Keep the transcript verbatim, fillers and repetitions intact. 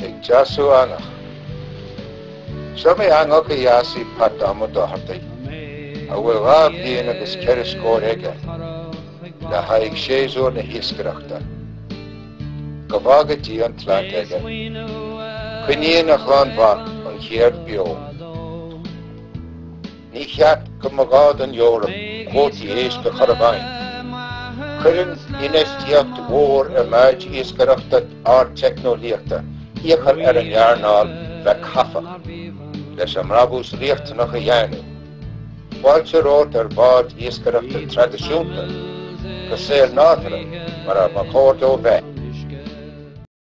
ag jasu angach. Some angach a yasi patamu dohartai. A will rab dien agus keriscór ege. Na haig sézor na hiskrachta. Gavaga di an tlant ege. Quinien a chlanva an chierd bio. Ní cheap go magad an Europe, quoti éis go charabain. Cuireann inestíocht mhór a maid íoscarachta ár technoliachta, íochar ar an ghearnáil bheith cafa, leis an mrabús riachtanach a dhéanú. Bhailte rót ar bád íoscarachta tradiisiúnta, go séir nádra mar a macórt ó bheith.